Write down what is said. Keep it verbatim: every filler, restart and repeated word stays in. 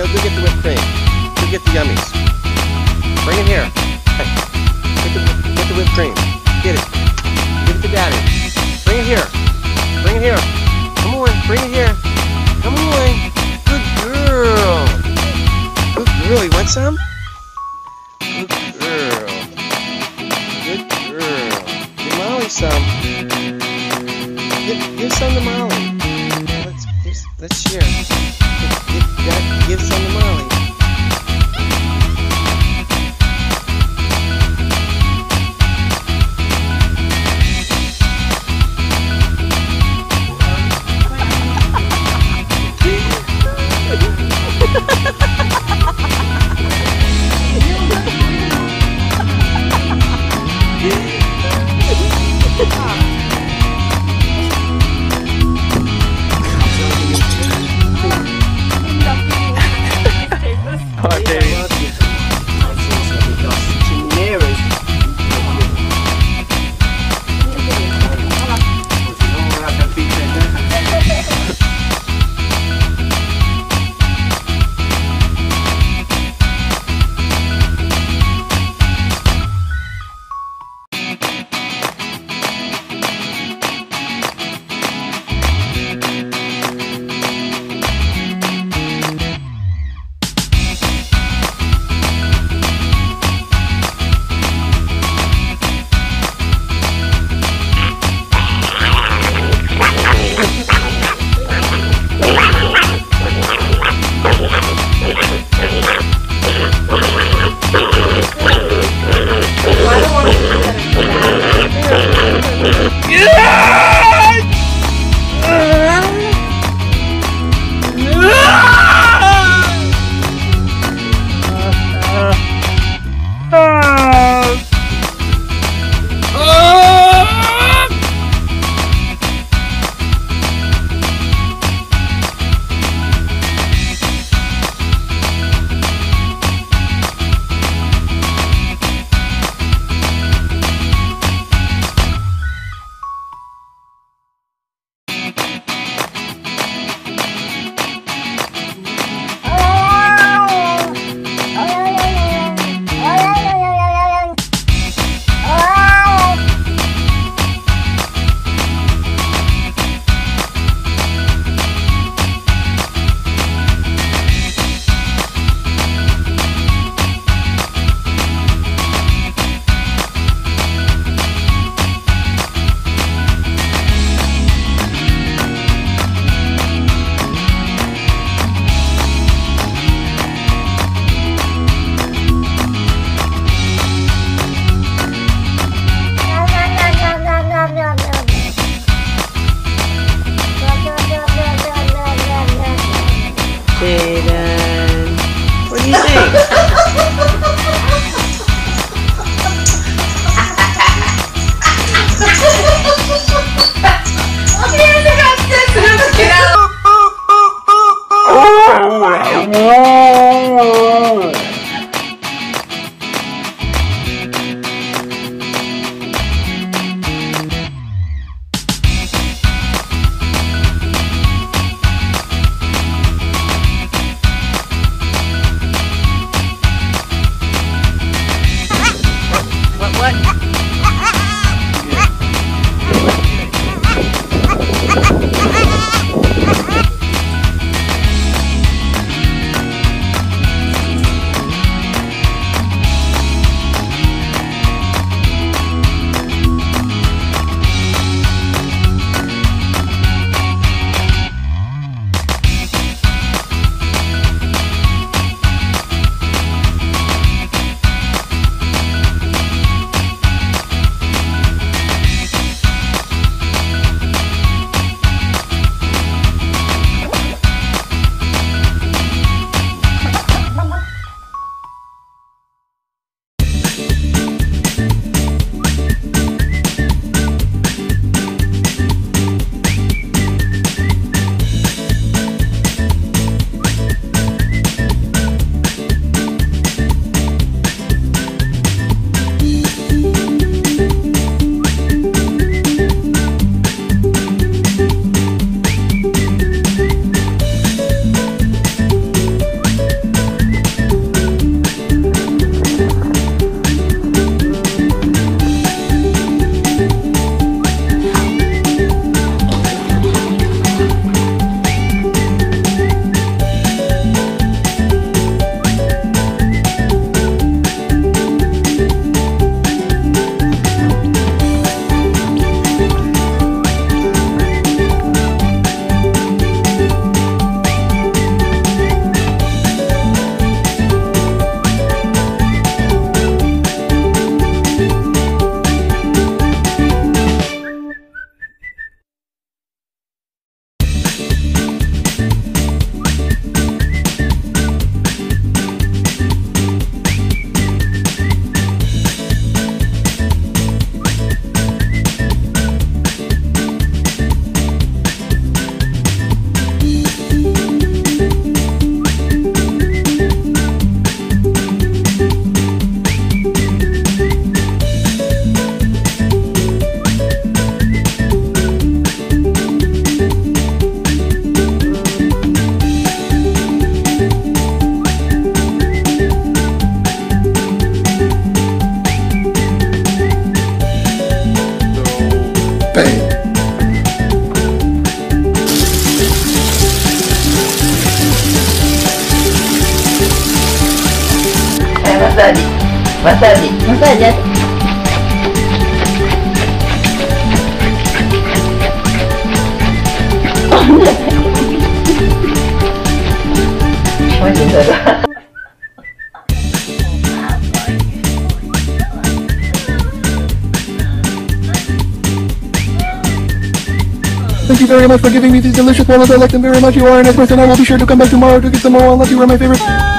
go get the whipped cream. Go get the yummies. Bring it here. Hey, get the, get the whipped cream. Get it. Give it to Daddy. Bring it here. Bring it here. Come on, bring it here. Come on. Good girl. Good girl. You want some? Good girl. Good girl. Give Molly some. Give, give some to Molly. Let's, give, let's share. Give, give, Dad, give some to Molly. Jaden, what do you think? Massage. Massage. Massage. Masih ada. Thank you very much for giving me these delicious walnuts. I like them very much. You are a nice person. I will be sure to come back tomorrow to get some more walnuts. You are my favorite.